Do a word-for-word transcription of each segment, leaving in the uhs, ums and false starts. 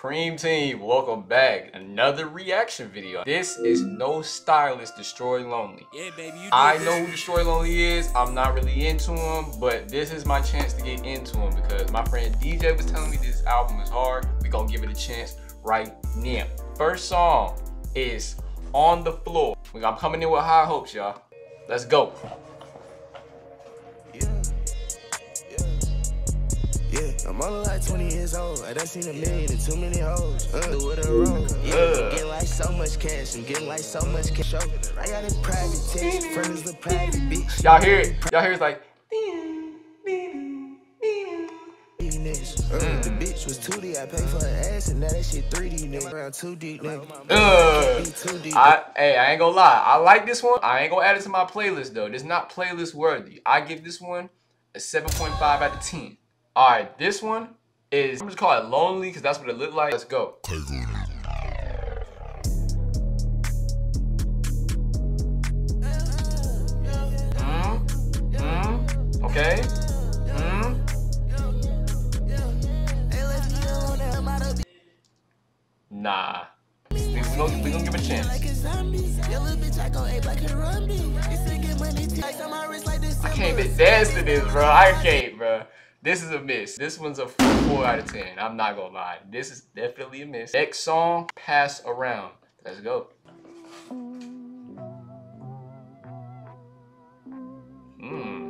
Cream Team, welcome back. Another reaction video. This is no Stylist Destroy Lonely. Yeah, baby, you I know who Destroy Lonely is. I'm not really into him, but this is my chance to get into him because my friend D J was telling me this album is hard. We gonna give it a chance right now. First song is On the Floor. I'm coming in with high hopes, y'all. Let's go. Yeah, I'm only like twenty years old. I done seen a million and too many hoes. Uh, do what I wrong. Yeah, I'm getting like so much cash. I'm getting like so much cash. I got a private text. Friends the private bitch. Y'all hear it? Y'all hear it's like. Uh, the bitch was two D. I paid for her ass and now that shit three D. Nigga around two D. Nigga. Uh, I, hey, I ain't gonna lie. I like this one. I ain't gonna add it to my playlist though. This is not playlist worthy. I give this one a seven point five out of ten. All right, this one is, I'm just call it Lonely because that's what it looked like. Let's go. Mm, mm, okay. Mm. Nah. We gonna, we gonna give it a chance. I can't even dance to this, bro. I can't, bro. This is a miss. This one's a four out of ten. I'm not gonna lie. This is definitely a miss. Next song, Pass Around. Let's go. Hmm.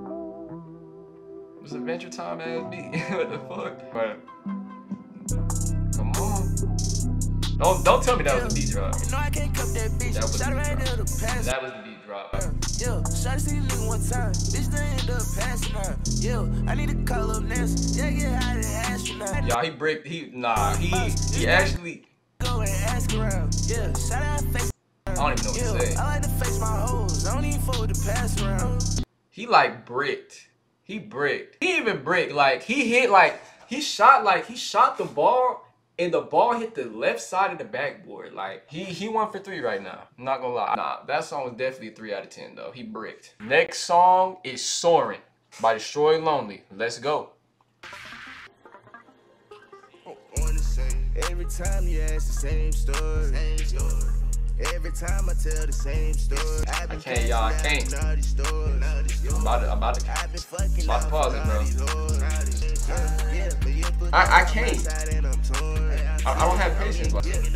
It's Adventure Time ass beat. What the fuck? But come on. Don't don't tell me that was the beat drop. No, I can't cup that bitch. That was the right beat there drop. to pass. That was the beat drop. Yo, shot to see a nigga one time. Bitch, they end up passing her. Yo, I need to call up Nancy. Yeah, get out of the astronaut. Y'all, he bricked. He nah. He he actually. Go and ask around. Yeah, shout out face. I don't even know what to say. I like to face my hoes. I don't even forward to pass around. He like bricked. He bricked. He even bricked. Like he hit like he shot like he shot the ball. And the ball hit the left side of the backboard. Like, he he won for three right now. I'm not gonna lie. Nah, that song was definitely a three out of ten, though. He bricked. Next song is Soaring by Destroy Lonely. Let's go. Every time you ask the same story. Same story. Every time I tell the same story. I can't, y'all. I can't. I'm about to, I'm about to, I'm about to pause it, bro. I, I can't. I, I don't have patience.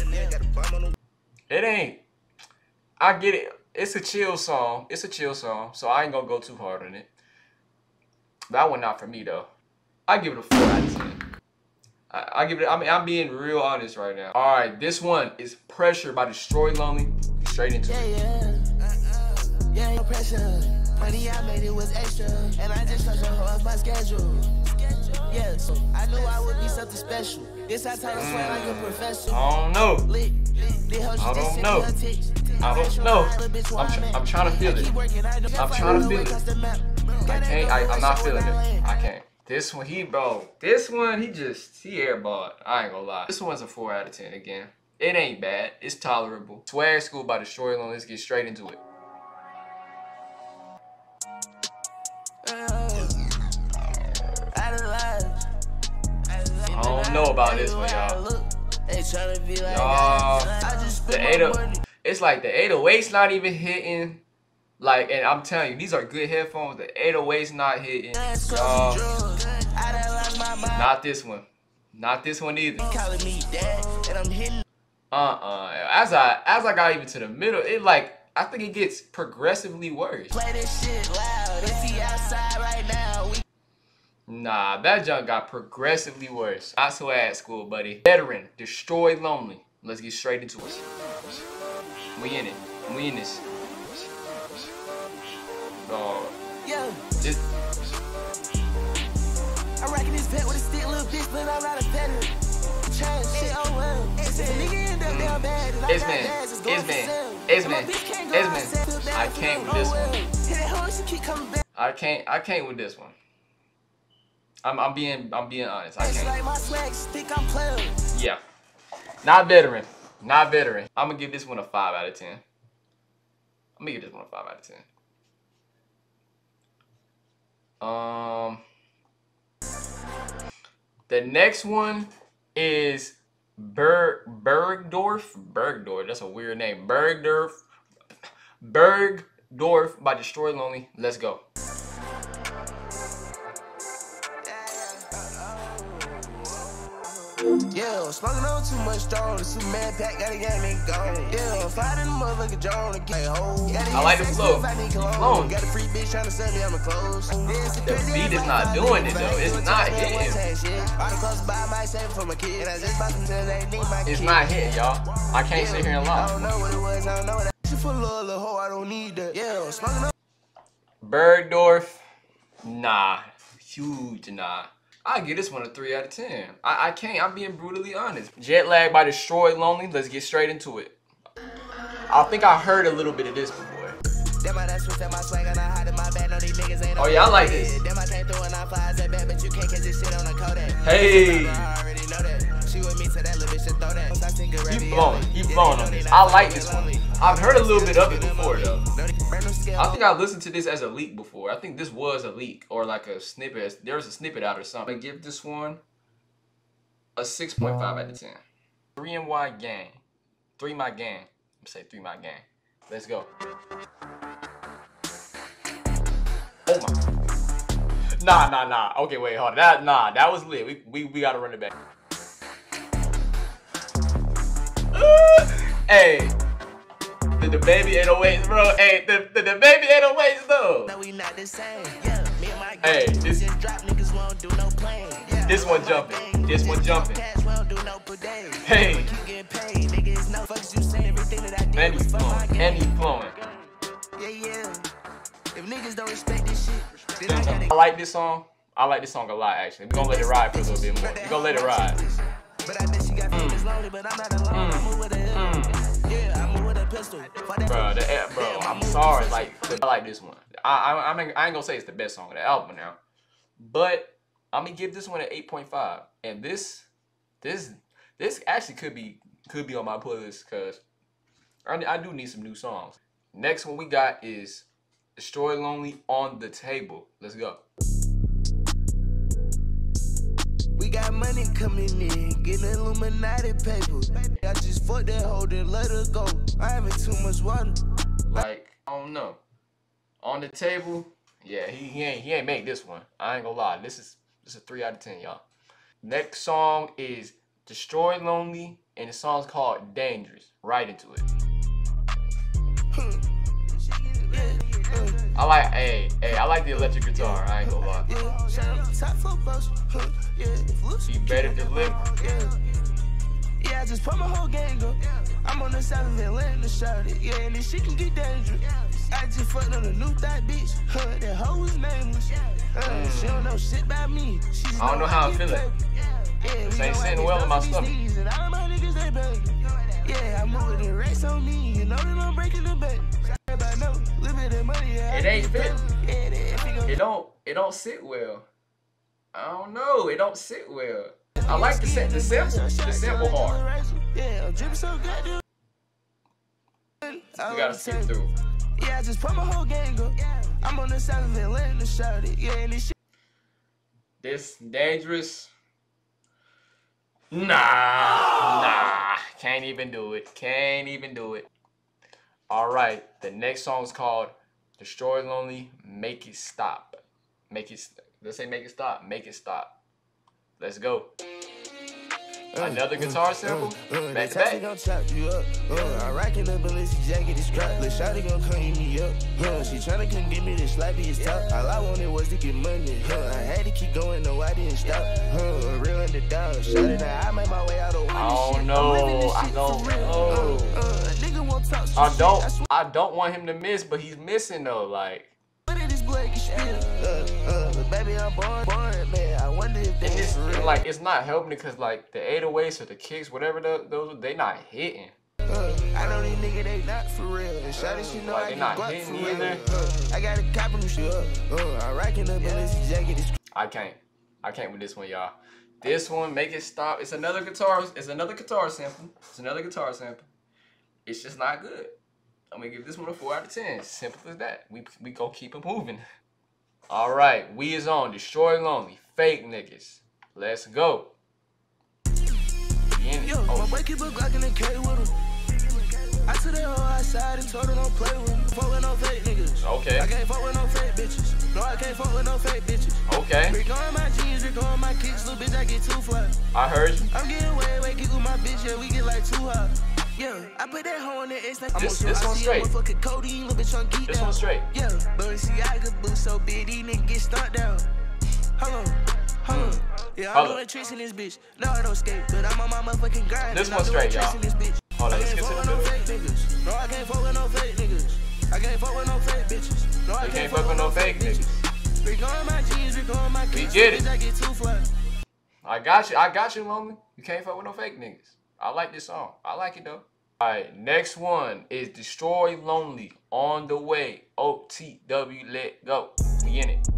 It ain't. I get it. It's a chill song. It's a chill song. So I ain't gonna go too hard on it. That one not for me though. I give it a four out of ten. I, I give it. I mean, I'm being real honest right now. All right, this one is Pressure by Destroy Lonely. Straight into yeah, it. Yeah, uh, yeah, no pressure. Money I made it was extra, and I just touched off my schedule. Yeah, so I knew I would be something special. This I tell you mm. like a professional. I don't know. I don't know. I don't know. I'm, tr I'm trying to feel it. I'm trying to feel it. I can't. I, I'm not feeling it. I can't. This one, he bro. This one, he just he airballed. I ain't gonna lie. This one's a four out of ten again. It ain't bad. It's tolerable. Swag School by Destroy Lonely. Let's get straight into it. I don't know about this one, y'all. Y'all, the eight oh, it's like the eight oh eight's not even hitting. Like, and I'm telling you, these are good headphones. The eight oh eight's not hitting. Y'all, not this one. Not this one either. Uh-uh. As I as I got even to the middle, it like I think it gets progressively worse. Play this shit loud. If he outside right now, we Nah, that junk got progressively worse. Not so at school, buddy. Veteran, Destroy Lonely. Let's get straight into it. We in it. We in this. Oh. Yo. This. I'm rocking this pet with a stick, little bitch, but I'm not a veteran. Trash shit, oh well. It's man. It's man. It's man. It's man. It's man. I can't with this one. I can't. I can't with this one. I'm, I'm being I'm being honest. I can't. Yeah. Not veteran. Not veteran. I'm gonna give this one a five out of ten. I'm gonna give this one a five out of ten. Um The next one is Berg Bergdorf Bergdorf. That's a weird name. Bergdorf Bergdorf by Destroy Lonely. Let's go. Yeah, smoking on too much strong. The Superman pack got a game and gone. Yeah, fighting the motherfucking drone again. I like the flow. Flowing. Got a free bitch trying to sell me on the clothes. The beat is not doing it though. It's not hitting. It's not hitting, y'all. I can't sit here and lie. Bergdorf, nah, huge nah. I give this one a three out of ten. I, I can't, I'm being brutally honest. Jet Lag by Destroy Lonely, let's get straight into it. I think I heard a little bit of this before. Oh yeah, I like this. Hey! He blowing, he blowing on this. I like this one. I've heard a little bit of it before though. I think I listened to this as a leak before. I think this was a leak or like a snippet. There was a snippet out or something. I give this one a six point five out of ten. three M Y gang. three my gang. I'm say three my gang. Let's go. Oh my. Nah, nah, nah. Okay, wait, hold on. That, nah, that was lit. We, we, we gotta run it back. Hey. The, the baby eight oh eights, bro. Hey, the, the, the baby eight oh eights, though. Hey, this, this one jumping. This one jumping. Hey. And he's flowing. And he's flowing. I like this song. I like this song a lot, actually. We're gonna let it ride for a little bit more. We're gonna let it ride. Mm. Mm. Mm. Bro, the, bro, I'm sorry. Like, I like this one. I, I, I, mean, I ain't gonna say it's the best song of the album now, but I'm gonna give this one an eight point five. And this, this, this actually could be could be on my playlist because I, I do need some new songs. Next one we got is Destroy Lonely on the Table. Let's go. We got money coming in, getting Illuminati paper. I just fucked that hoe, then let her go. I having too much water. Like, I don't know. On the Table, yeah, he, he ain't he ain't make this one. I ain't gonna lie. This is this is a three out of ten, y'all. Next song is Destroy Lonely, and the song's called Dangerous. Right into it. I like, hey, hey, I like the electric guitar. I ain't gonna lie. She better deliver. Yeah, I just put my whole gang up. I'm on the side of Atlanta, shout it. Yeah, and this shit can get dangerous. I just fucked on a new thigh bitch. Huh, that hoe was nameless. Uh, mm. She don't know shit about me. She's I don't know how I'm feeling. Yeah, this ain't sitting well in my stomach. Yeah, I'm moving the racks on me. You know that I'm breaking the bank. It ain't fit. It don't. It don't sit well. I don't know. It don't sit well. I like the set. The sample. The sample hard. We gotta skip through. Yeah, I just put my whole gang up. I'm on the side of Atlanta, shout it. Yeah, and this shit. This Dangerous. Nah, nah. Can't even do it. Can't even do it. All right, the next song is called Destroy Lonely, Make It Stop. Make it, let's say make it stop, make it stop. Let's go. Another guitar sample, uh, uh, back to back. Gonna chop you up. Uh, I rockin' the ballistic jacket, it's crap. Lil' shawty gon' clean me up. Uh, she tryna come get me the slappiest top. All I wanted was to get money. Uh, I had to keep going, no, I didn't stop. Uh, real underdog, shawty that I made my way out of one. Oh no, I don't know. Uh, uh, nigga won't talk shit. I don't, I don't want him to miss, but he's missing though, like. Uh, uh, baby, I'm born, born, man. I wonder if and it's like it's not helping because like the eight oh eights or the kicks, whatever the, those, they not hitting. Uh, I know these niggas, they not for real. And shawty, she know like, I they get not guap hitting for either. real. Uh, I got a cop and shit. Uh, I rockin' the ballistic jacket. It's I can't, I can't with this one, y'all. This one, Make It Stop. It's another guitar. It's another guitar sample. It's another guitar sample. It's just not good. I'm gonna give this one a four out of ten. Simple as that. We we gonna keep it moving. All right, we is on Destroy Lonely, Fake Niggas. Let's go. We in it. Yo, oh. My boy keep a Glock in the K with him. I took that hoe outside and told her don't play with him. Fuck with no fake niggas. Okay. I can't fuck with no fake bitches. No, I can't fuck with no fake bitches. Okay. Rick on my jeans, Rick on my kicks, little bitch, I get too fly. I heard you. I'm getting way, way, kick with my bitch, yeah, we get like too hot. Yeah, I put that hoe on the X like I'm this, this one straight. Codeine, little bitch on geek This down. one straight. Yeah, but see, I could boost so big, these niggas get stuck down. Hold on, hold on. Yeah, I'm doing tricks in this bitch. No, I don't skate, but I'm on my motherfucking grind. This one straight, y'all. Hold on, let's get to the middle. No, I can't fuck with no fake niggas. I can't fuck with no fake bitches. No, I can't fuck with no fake niggas. Rick on my jeans, Rick on my kicks, we get it. I get too fly. I got you. I got you, lonely. You can't fuck with no fake niggas. I like this song. I like it though. All right, next one is Destroy Lonely on the way. O T W, let go. We in it.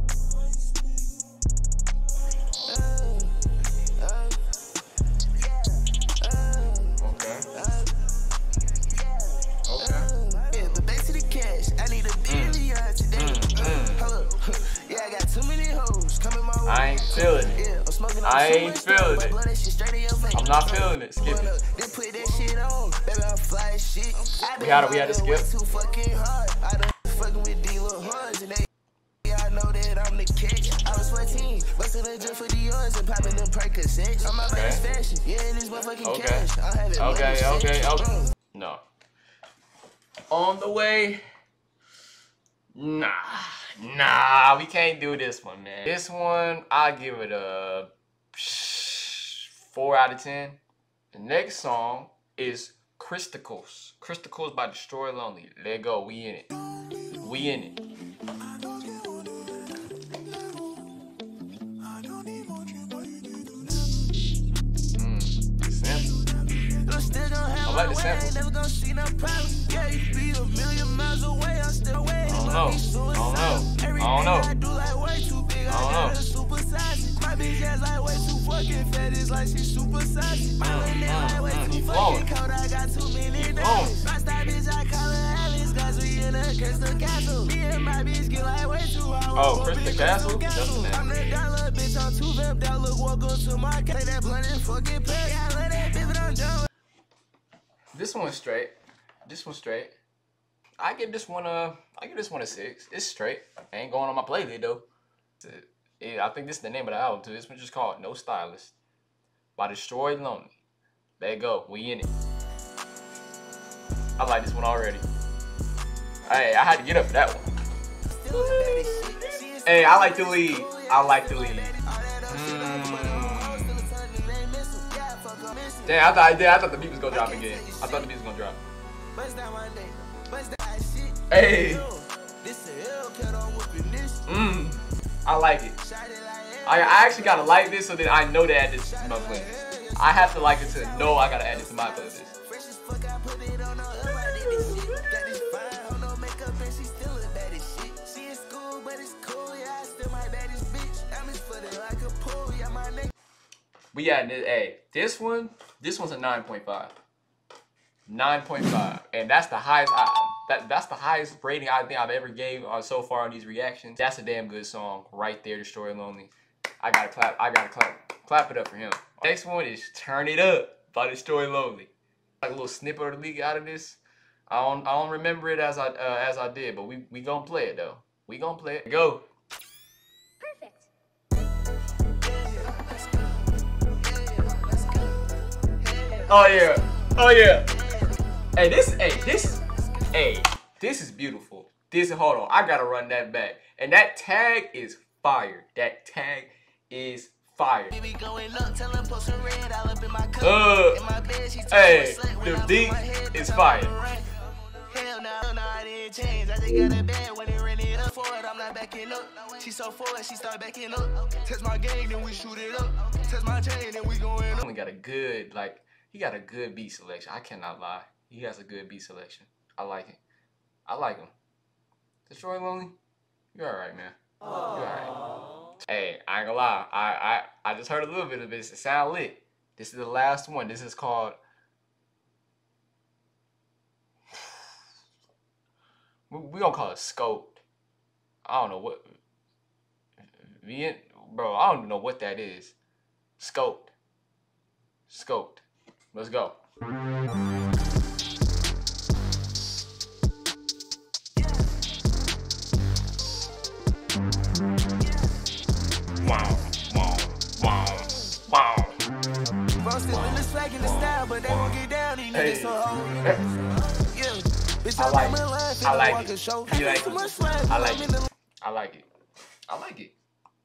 Okay. Okay. Yeah, but back to the cash. I need a billion today. Hold up. Yeah, I got too many hoes coming my way. I ain't feeling it. Yeah, I'm smoking on I too ain't much feeling stuff. it. My blood, that shit straight in your veins. I'm not feeling it. Skip it. They put that shit on. Baby, I'm fly as shit. I We had it. We had to skip. too fucking hard. I done fucking with these little horns and they. I know that I'm the catch. I was fourteen, busting a drip for the yours and popping them Percocets. I'm my Okay. best fashion. Yeah, in this motherfucking Okay. cash. I have it. Okay, money, okay, shit. okay. No. On the way. Nah. Nah, we can't do this one, man. This one, I'll give it a four out of ten. The next song is Christicles. Christicles by Destroy Lonely. Let go. We in it. We in it. I like the sample. I don't know. I don't know. I don't know. I don't know. Mm, mm, mm. He flowing. He flowing. Oh, Chris the Castle? That's the name. This one's straight. This one's straight. I give this one a. I give this one a six. It's straight. I ain't going on my playlist though. Yeah, I think this is the name of the album too. This one's just called No Stylist by Destroy Lonely. Let go. We in it. I like this one already. Hey, I had to get up for that one. Hey, I like the lead. I like the lead. Mm. Damn, I thought, I thought the beat was gonna drop again. I thought the beat was gonna drop. Hey. Mmm. I like it. I, I actually gotta like this so that I know to add this to my playlist. I have to like it to know I gotta add this to my playlist. We adding this. Hey, this one, this one's a nine point five. nine point five, and that's the highest. I, that that's the highest rating I think I've ever gave on so far on these reactions. That's a damn good song right there, Destroy Lonely. I gotta clap. I gotta clap. Clap it up for him. Next one is Turn It Up by Destroy Lonely. Like a little snippet of the leak out of this. I don't I don't remember it as I uh, as I did, but we we gonna play it though. We gonna play it. Go. Oh yeah, oh yeah. Hey, this, hey, this, hey, this is beautiful. This, hold on, I gotta run that back. And that tag is fire. That tag is fire. Uh, hey, the beat is fire. She's so forward, she start backing up. Test my game, then we shoot it up. Test my chain, then we going up. He got a good, like, he got a good beat selection. I cannot lie. He has a good beat selection. I like it. I like him. Destroy Lonely, you're alright, man. You're alright. Hey, I ain't gonna lie. I, I, I just heard a little bit of this. It sound lit. This is the last one. This is called... We, we gonna call it Scoped. I don't know what... Bro, I don't even know what that is. Scoped. Scoped. Let's go. Wow, wow, wow, wow. Hey. I like it. I like it. You like it? I like it. I like it. I like it.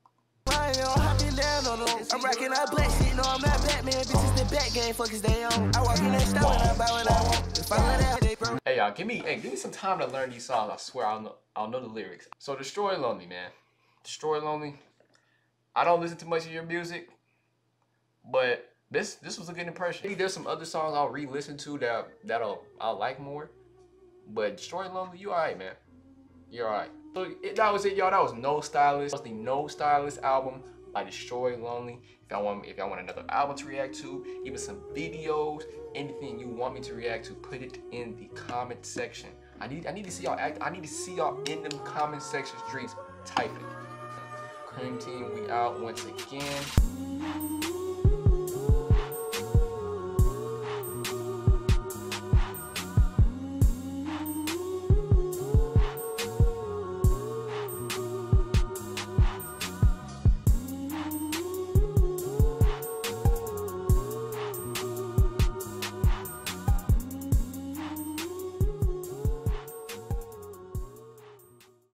I'm rocking out black shit, no I'm not Batman. Bitches the back game, fuckers they on. I walk in that store and I buy what I want. If I let out, they bro. Hey y'all, give me hey, give me some time to learn these songs. I swear I'll know I'll know the lyrics. So Destroy Lonely, man. Destroy Lonely. I don't listen to much of your music, but this this was a good impression. Maybe there's some other songs I'll re-listen to that that'll I'll like more. But Destroy Lonely, you alright, man. You're alright. So it, that was it, y'all. That was No Stylist. That was the No Stylist album by Destroy Lonely. If y'all want, if y'all want another album to react to, even some videos, anything you want me to react to, put it in the comment section. I need, I need to see y'all act. I need to see y'all in them comment section streets. Type it. Cream Team, we out once again.